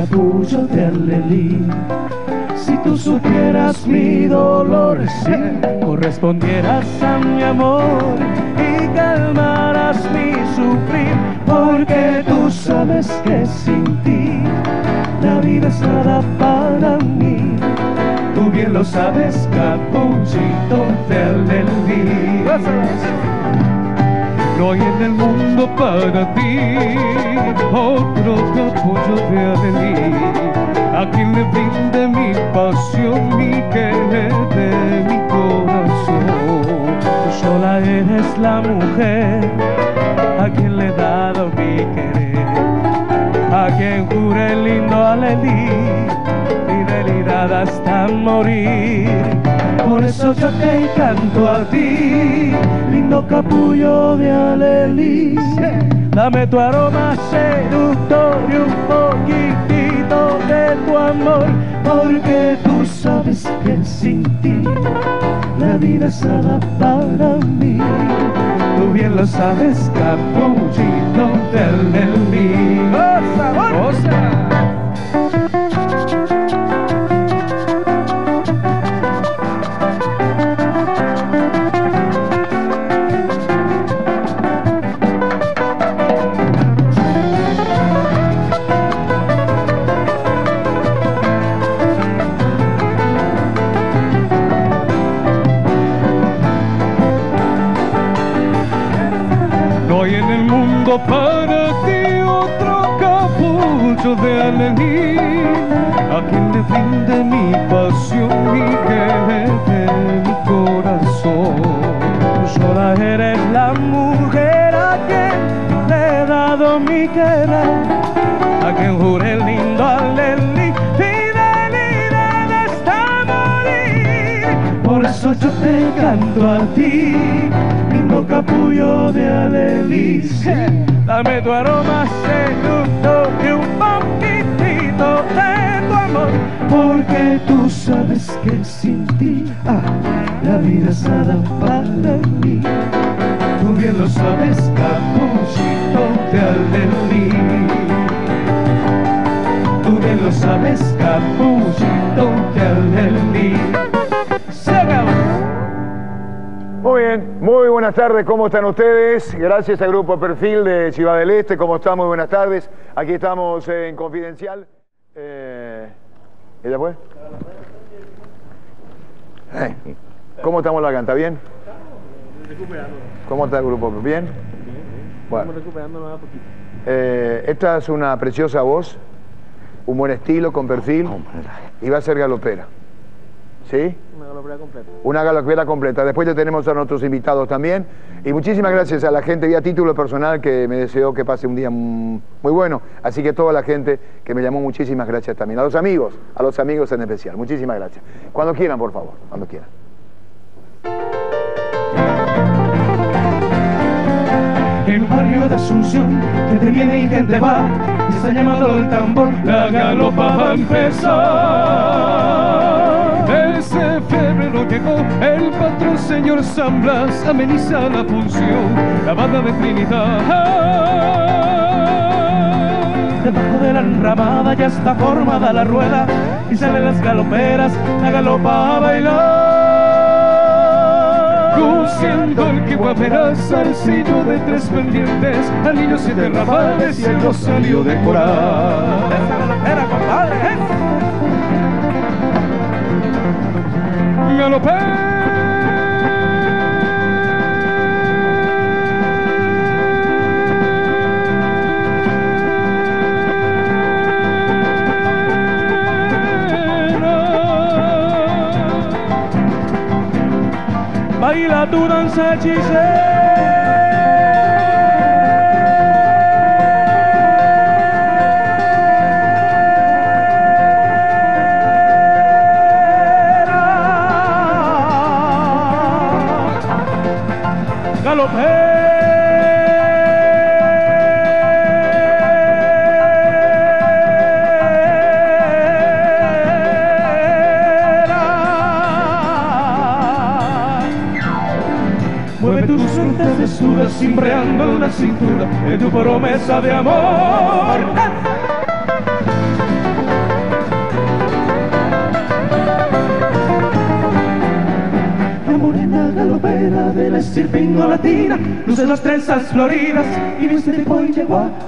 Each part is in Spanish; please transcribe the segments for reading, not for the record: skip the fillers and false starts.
capullo de alelí. Si tú supieras mi dolor, si correspondieras a mi amor y calmaras mi sufrir, porque tú sabes que sin ti la vida es nada para mí. Tú bien lo sabes, capullito de alelí. No hay en el mundo para ti otro capullo de alelí, a quien le brinde mi pasión y que le dé mi corazón. Tú sola eres la mujer a quien le he dado mi querer, a quien juré el lindo alelí, fidelidad hasta morir. Por eso yo te canto a ti, lindo capullo de alelí. Dame tu aroma seductor y un poquitito de tu amor, porque tú sabes que sin ti la vida es nada para mí. Tú bien lo sabes, capullito de alelí. ¡Osa, osa! Para ti otro capullo de alelí, a quien le brinde mi pasión y que le dé mi corazón. Tú sola eres la mujer a quien le he dado mi querer, a quien juré el lindo alelí, fidelidad hasta morir. Por eso yo te canto a ti, lindo capullo de alelí. Dame tu aroma seductor y un poquitito de tu amor, porque tú sabes que sin ti la vida es nada para mí. Tú bien lo sabes, capullito de alelí. Tú bien lo sabes, capullito de alelí. Se acabó. Muy bien, muy buenas tardes, ¿cómo están ustedes? Gracias al Grupo Perfil de Ciudad del Este, ¿cómo están? Muy buenas tardes. Aquí estamos en Confidencial. ¿Ella fue? ¿Cómo estamos la canta? ¿Bien? ¿Cómo está el grupo? ¿Bien? Bueno. Estamos recuperándonos a poquito. Esta es una preciosa voz, un buen estilo, con perfil, y va a ser galopera. ¿Sí? Una galopera completa. Una galopera completa. Después ya tenemos a nuestros invitados también. Y muchísimas gracias a la gente, vía título personal, que me deseó que pase un día muy bueno. Así que toda la gente que me llamó, muchísimas gracias también. A los amigos en especial. Muchísimas gracias. Cuando quieran, por favor, cuando quieran. El barrio de Asunción, gente viene y gente va, y está llamando el tambor, la galopa va a empezar. Ese febrero llegó el patrón señor San Blas, ameniza la función, la banda de Trinidad. Debajo de la enramada ya está formada la rueda, y salen las galoperas, la galopa a bailar. Luciendo el que guaperá, zarcillo de tres pendientes, al niño siete rapales y el rosario de coral. Esa galopera, compadre, baila tu danza hechicera. Mueve tus sueltas desnudas, cimbreando la cintura de tu promesa de amor. Linda galopera de la estirpe latina, luce las trenzas floridas y viste de cuello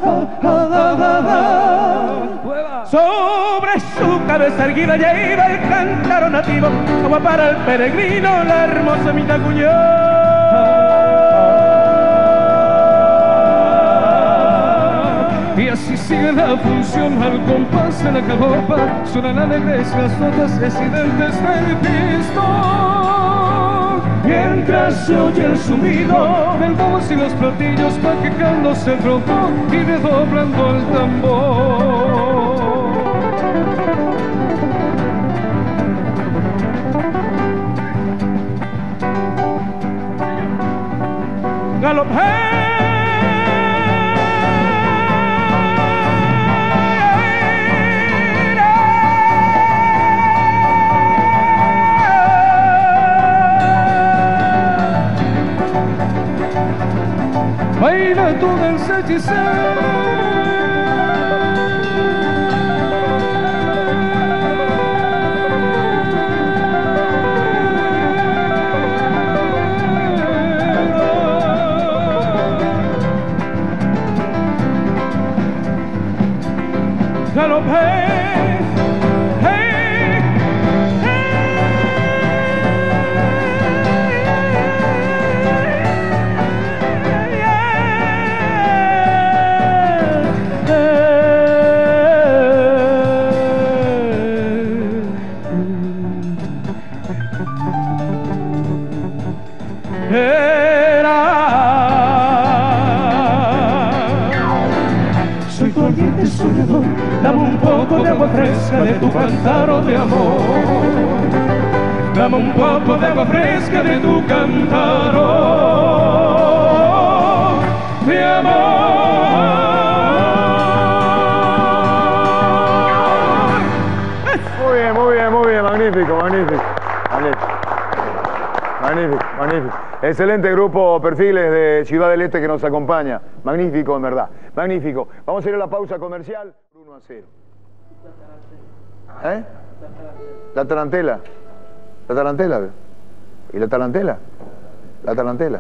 sobre su cabeza erguida lleva el cántaro nativo, agua para el peregrino, la hermosa Mitacuñá. Y así sigue la función al compás de la galopa, suenan alegres las notas residentes del pistón. Mientras se oye el zumbido del voz y los platillos va quejándose el trombón y redoblando el tambor. Galopera. Baila tu danza hechicera. Galopé. Soy corriente soñador, dame un poco de agua fresca de tu cántaro de amor. Dame un poco de agua fresca de tu cántaro de amor. Muy bien, muy bien, muy bien, magnífico, magnífico. Magnífico, magnífico. Excelente grupo Perfiles de Ciudad del Este que nos acompaña. Magnífico, en verdad. Magnífico. Vamos a ir a la pausa comercial. 1-0. ¿Eh? La tarantela. La tarantela. ¿Y la tarantela? La tarantela.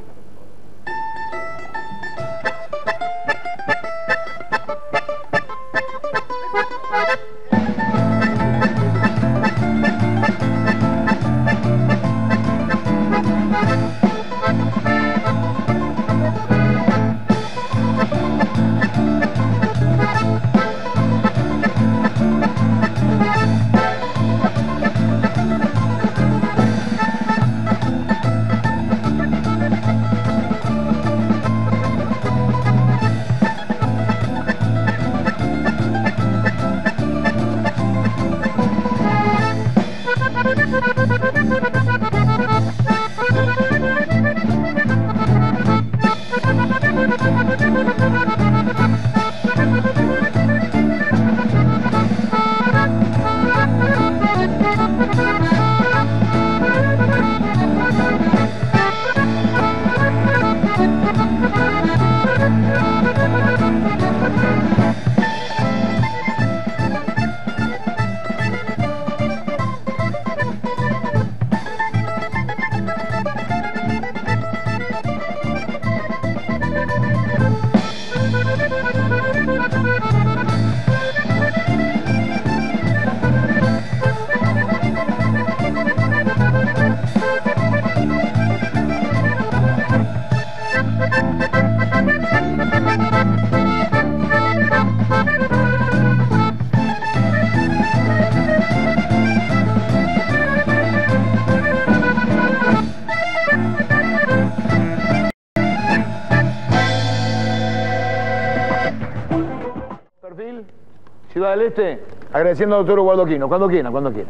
Ciudad del Este, agradeciendo al doctor Ubaldo Aquino. Cuando quiera, cuando quiera.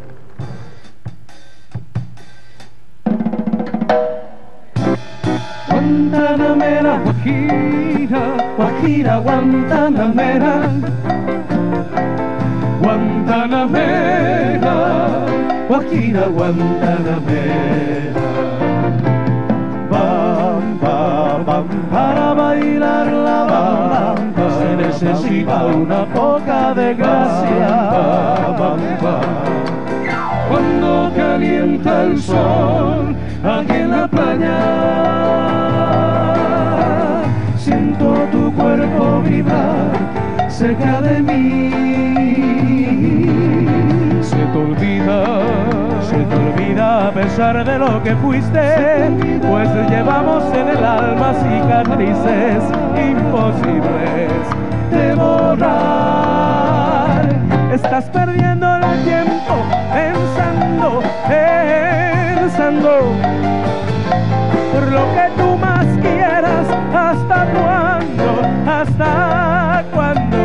Guantanamera, Guajira, Guajira, Guantanamera. Guantanamera, Guajira, Guantanamera. Bam, bam, bam, para bailar la bamba se necesita una poca de gracia. Bam, bam, bam. cuando calienta el sol aquí en la playa. Siento tu cuerpo vibrar cerca de mí. Se te olvida a pesar de lo que fuiste, pues llevamos en el alma cicatrices imposibles de borrar. Estás perdiendo el tiempo pensando por lo que tú más quieras. ¿Hasta cuándo? ¿Hasta cuándo?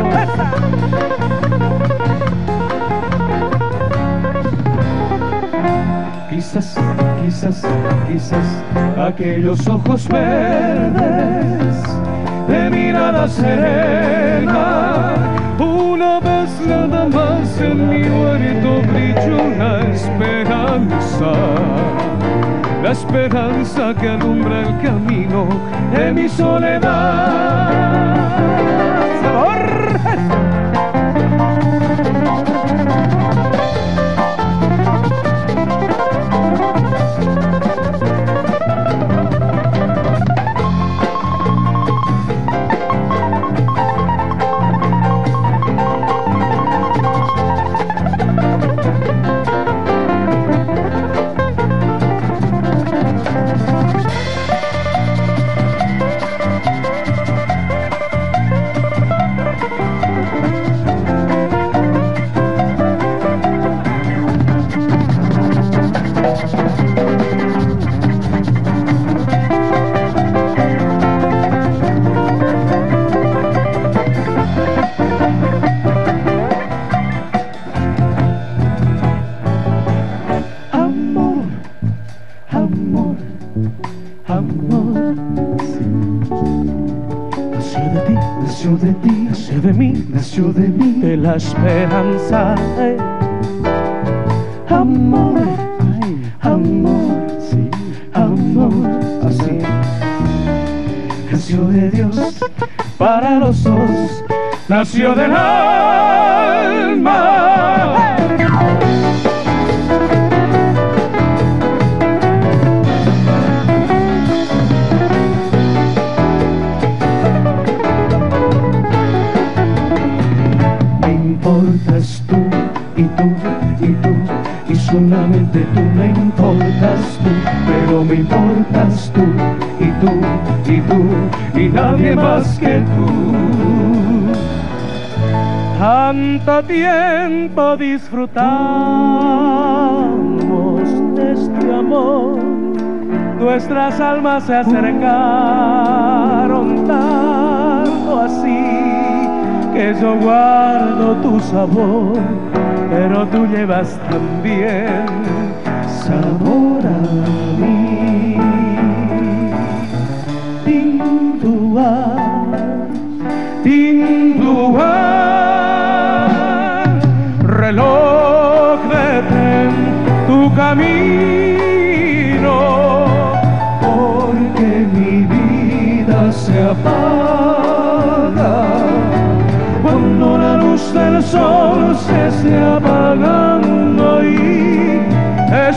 Quizás aquellos ojos verdes de mirada serena, una vez nada más en mi huerto brilló la esperanza que alumbra el camino de mi soledad. ¡Sabor! Amor, sí. Nació de ti, nació de mí, nació de mí, de la esperanza. Amor, amor, sí, amor, así. Nació de Dios para los dos, nació del alma. Importas tú y tú y tú, y solamente tú me importas tú, pero me importas tú y tú y tú y nadie más que tú. Tanto tiempo disfrutamos de este amor, nuestras almas se acercaron tanto así, que yo guardo tu sabor, pero tú llevas también sabor a mí. Tindua, reloj detén tu camino, porque mi vida se apaga cuando la luz del sol se esté apagando y te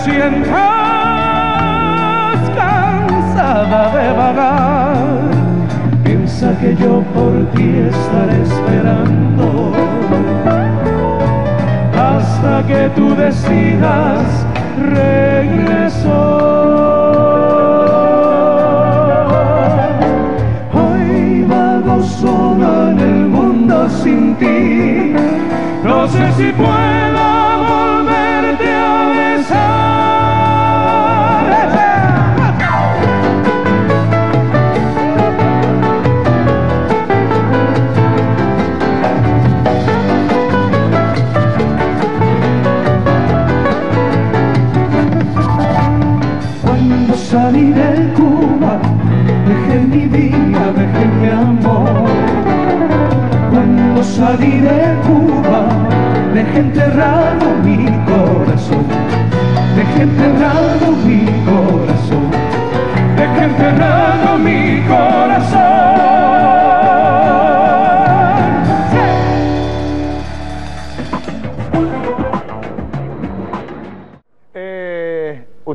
sientas cansada de vagar. Piensa que yo por ti estaré esperando hasta que tú decidas regreso. Sola en el mundo sin ti, no sé si pueda volverte a besar. Cuando salí de Cuba, dejé mi vida, dejé mi amor. Cuando salí de Cuba, dejé enterrado mi corazón, dejé enterrado mi corazón, dejé enterrado mi corazón.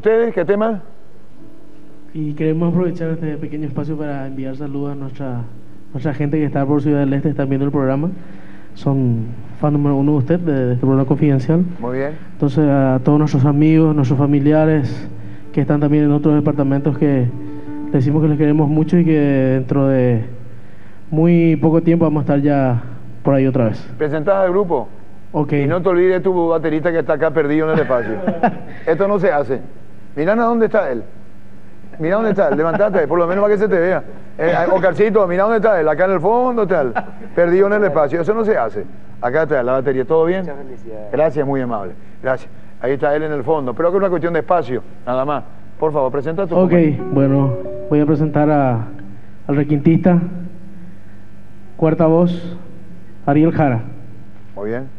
ustedes? ¿Qué tema? Y queremos aprovechar este pequeño espacio para enviar saludos a nuestra gente que está por Ciudad del Este, están viendo el programa. Son fan número uno de usted, de este programa confidencial. Muy bien. Entonces, a todos nuestros amigos, nuestros familiares que están también en otros departamentos, que les decimos que les queremos mucho y que dentro de muy poco tiempo vamos a estar ya por ahí otra vez. Presentás al grupo. Ok. Y no te olvides tu baterista que está acá perdido en el espacio. Esto no se hace. Mirá a dónde está él. Mira dónde está él, levantate, por lo menos para que se te vea. Ocarcito, mira dónde está él, acá en el fondo está él, perdido en el espacio. Eso no se hace. Acá está la batería, ¿todo bien? Muchas felicidades. Gracias, muy amable. Gracias. Ahí está él en el fondo. Pero que es una cuestión de espacio, nada más. Por favor, presenta tu Ok, bueno, voy a presentar al requintista, cuarta voz, Ariel Jara. Muy bien.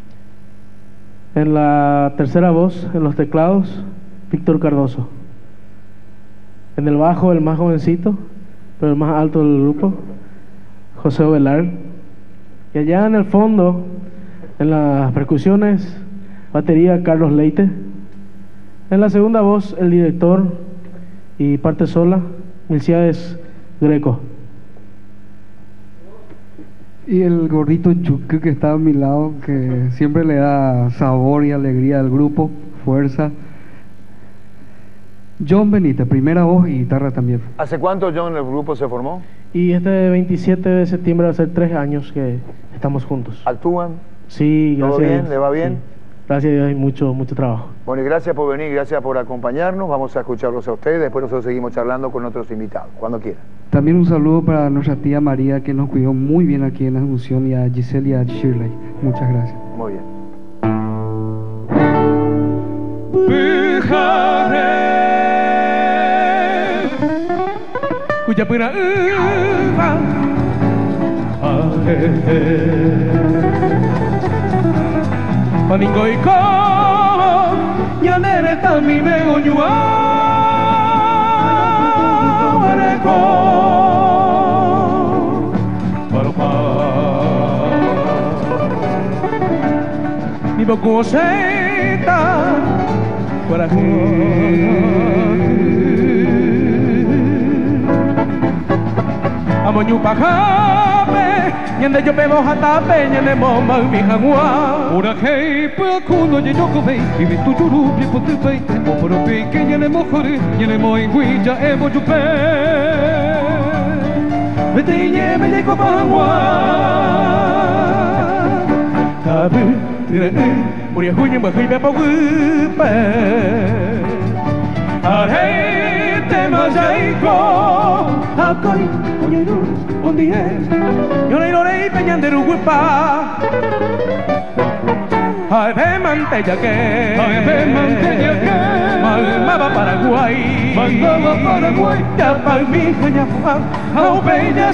En la tercera voz, en los teclados, Víctor Cardoso. En el bajo, el más jovencito, pero el más alto del grupo, José Ovelar. Y allá en el fondo, en las percusiones, batería, Carlos Leite. En la segunda voz, el director y parte sola, Milciades Greco. Y el gordito Chucky que está a mi lado, que siempre le da sabor y alegría al grupo, fuerza. John Benítez, primera voz y guitarra también. ¿Hace cuánto John el grupo se formó? Y este 27 de septiembre va a ser 3 años que estamos juntos. ¿Actúan? Sí, ¿Todo gracias. bien? ¿Le va bien? Sí. Gracias a Dios, hay mucho trabajo. Bueno, y gracias por venir, gracias por acompañarnos. Vamos a escucharlos a ustedes, después nosotros seguimos charlando con otros invitados, cuando quieran. También un saludo para nuestra tía María, que nos cuidó muy bien aquí en la Asunción, y a Giselle y a Shirley. Muchas gracias. Muy bien. Cuya pena Paningo y ko ya nere tami me onyua areko parpa ni boku seta Amonyu pajape, nyande yo pebo hatape, nyande momba mi hangua. Ora hei kuno ye yokobei, ibi tu juru pi potubei, oporo pe que nyane mojore, nyane moi huija ebo jupe. Vete nye me ye ko hangua. Tabu tire uri hunya ba hui ba gupe. Arhei te majaiko, akoi onyeru ondie. Yo le iré peñandero gupa. Ay ve mantella que, Malmaba Paraguay, ya palmija ya fuan, au bella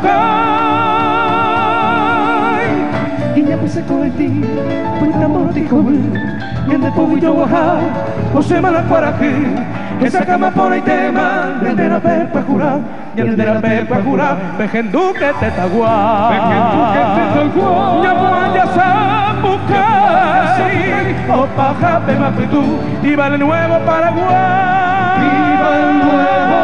sabucay. Y ya puse con el ti, puta mortico, y ande poco yo bajar, o se me la cuaraje, que saca más por el tema, de la pepa jura, y el de la pepa jura, vejendu que te taguá, ya puan ya sabucay, o paja pe mapitu, viva el nuevo Paraguay, viva el nuevo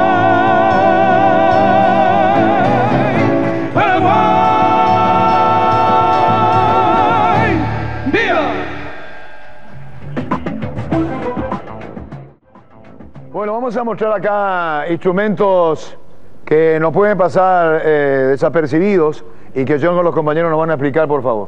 Paraguay, viva. Bueno, vamos a mostrar acá instrumentos que no pueden pasar desapercibidos y que John con los compañeros nos van a explicar, por favor.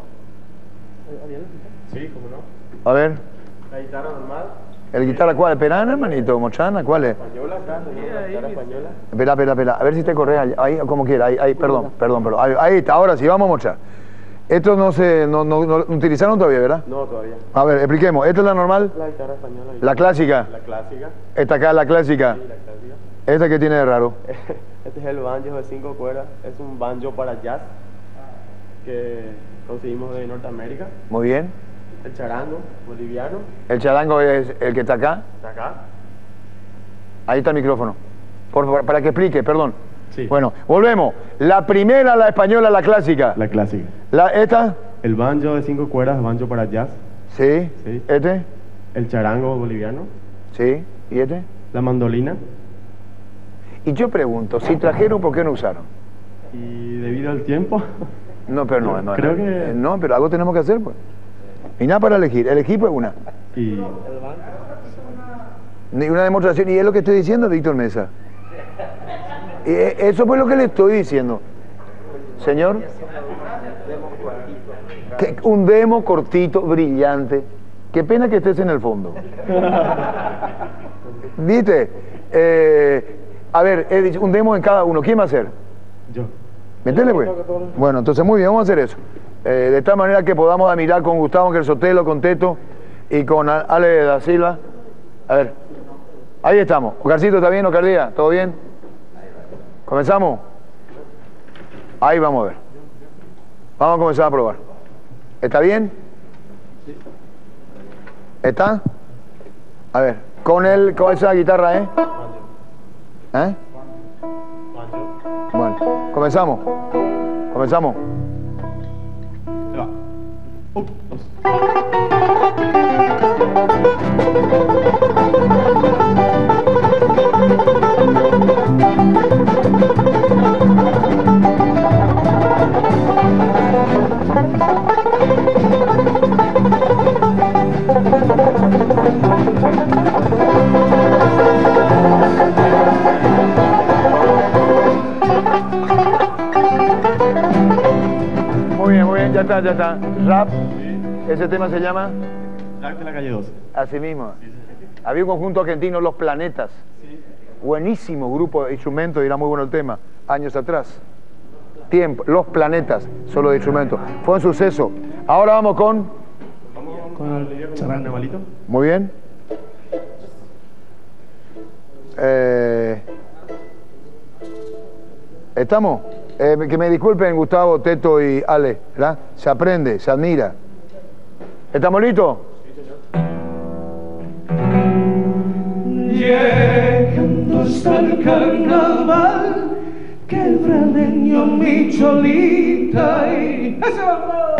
Sí, cómo no. A ver, La guitarra normal, ¿el guitarra cuál? ¿Perana, hermanito? ¿Mochana? ¿Cuál es? española acá, la guitarra española. Espera. A ver si te corres ahí, como quiera. Ahí, perdón. Ahí está, ahora sí, vamos a mostrar. Estos no utilizaron todavía, ¿verdad? No, todavía. A ver, expliquemos. ¿Esta es la normal? La guitarra española. ¿La clásica? La clásica. Esta acá, la clásica. Sí, la clásica. ¿Esta qué tiene de raro? Este es el banjo de 5 cuerdas. Es un banjo para jazz que conseguimos de Norteamérica. Muy bien. El charango boliviano. El charango es el que está acá. Está acá. Ahí está el micrófono. Para que explique, perdón. Sí. Bueno, volvemos. La primera, la española, la clásica. La clásica. ¿Esta? El banjo de 5 cuerdas, banjo para jazz. Sí. Sí. ¿Este? El charango boliviano. Sí. ¿Y este? La mandolina. Y yo pregunto, si trajeron, ¿por qué no usaron? Y debido al tiempo. No, pero no, Creo que... No, pero algo tenemos que hacer, pues. Y nada para elegir, elegí pues una. Y... Ni una demostración, y es lo que estoy diciendo, Víctor Mesa. Y eso fue lo que le estoy diciendo. Señor, que un demo cortito, brillante. Qué pena que estés en el fondo. ¿Viste? A ver, he dicho, un demo en cada uno. ¿Quién va a hacer? Yo. ¿Metele, pues? Bueno, entonces muy bien, vamos a hacer eso. De tal manera que podamos admirar con Gustavo Ángel Sotelo, con Teto y con Ale da Silva. A ver, ahí estamos. Oscarcito, ¿está bien, Oscar Díaz? ¿Todo bien? ¿Comenzamos? Ahí vamos a ver. Vamos a comenzar a probar. ¿Está bien? ¿Está? A ver, con esa guitarra, ¿eh? ¿Eh? Bueno, comenzamos. Comenzamos. Ahí va. 1, Muy bien, ya está. Rap, ese tema se llama... Rap de la calle 12. Así mismo. Había un conjunto argentino, Los Planetas. Buenísimo grupo de instrumentos, y era muy bueno el tema, años atrás. Tiempo, Los Planetas, solo de instrumentos. Fue un suceso. Ahora vamos con... Con el carnavalito. Muy bien. ¿Estamos? Que me disculpen Gustavo, Teto y Ale, ¿verdad? Se aprende, se admira. ¿Estamos listos? Llegando hasta el carnaval, quebradeño mi cholita y... ¡Ese vamos!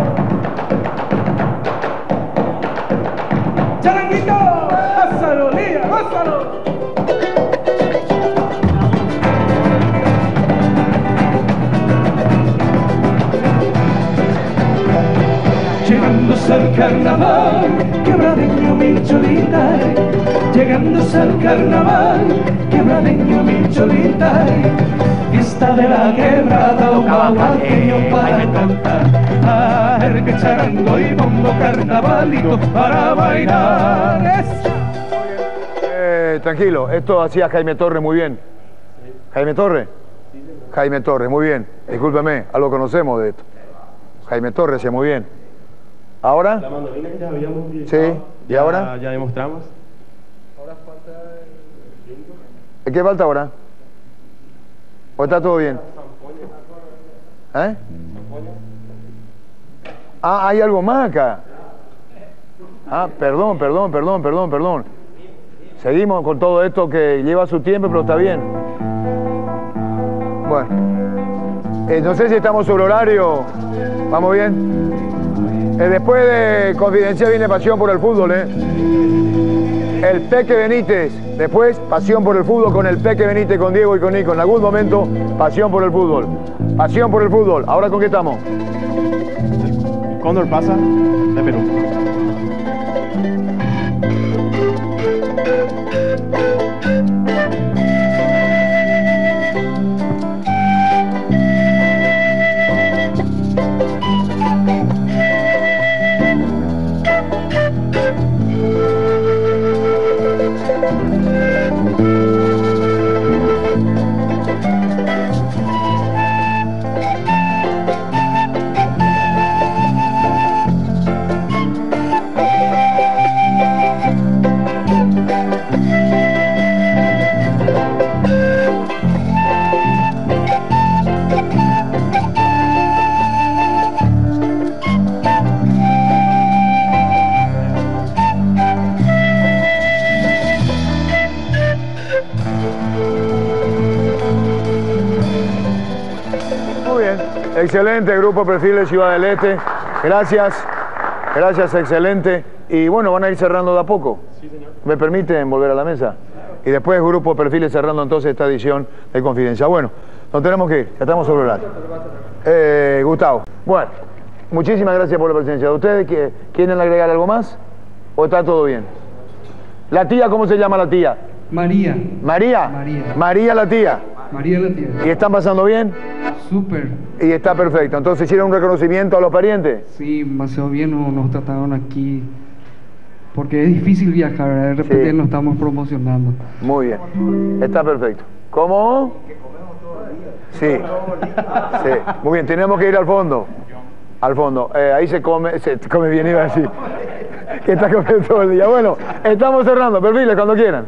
¡Charanguito! ¡Gózalo, Lía! ¡Gózalo! Llegándose al carnaval, quebradeño mi cholita. Llegándose al carnaval, quebradeño mi cholita. Fiesta de la quebrada, un baguaqueño para cantar. A ver que charango y bombo carnavalito para bailar. Tranquilo, esto hacía Jaime Torres muy bien. ¿Jaime Torres? Jaime Torres, muy bien. Discúlpeme, algo conocemos de esto. Jaime Torres hacía muy bien. ¿Ahora? La mandolina que ya habíamos visto. Sí, ¿y ahora? Ya demostramos. Ahora falta el... ¿Qué falta ahora? ¿O está todo bien? ¿Eh? Ah, hay algo más acá. Ah, perdón. Seguimos con todo esto que lleva su tiempo, pero está bien. Bueno. No sé si estamos sobre horario. ¿Vamos bien? Después de Confidencial viene Pasión por el Fútbol, El Peque Benítez. Después, Pasión por el Fútbol con el Peque Benítez, con Diego y con Nico. En algún momento, Pasión por el Fútbol. Pasión por el Fútbol. ¿Ahora con qué estamos? Cóndor pasa de Perú. Excelente grupo Perfil de Ciudad del Este. Gracias, excelente. Y bueno, van a ir cerrando de a poco. Sí, señor. ¿Me permiten volver a la mesa? y después el grupo Perfiles cerrando entonces esta edición de Confidencia. Bueno, nos tenemos que ir, ya estamos sobre el horario. Gustavo, bueno, muchísimas gracias por la presencia de ustedes. ¿Quieren agregar algo más? ¿O está todo bien? ¿La tía, cómo se llama la tía? María. ¿María? María. María la tía. María la tía. ¿Y están pasando bien? Súper. Y está perfecto. Entonces, ¿hicieron un reconocimiento a los parientes? Sí, demasiado bien nos trataron aquí. Porque es difícil viajar, de repente Sí. nos estamos promocionando. Muy bien. Está perfecto. ¿Cómo? Sí. Sí. Muy bien, tenemos que ir al fondo. Al fondo. Ahí se come bien, iba a decir. Que está comiendo todo el día. Bueno, estamos cerrando. Perfiles cuando quieran.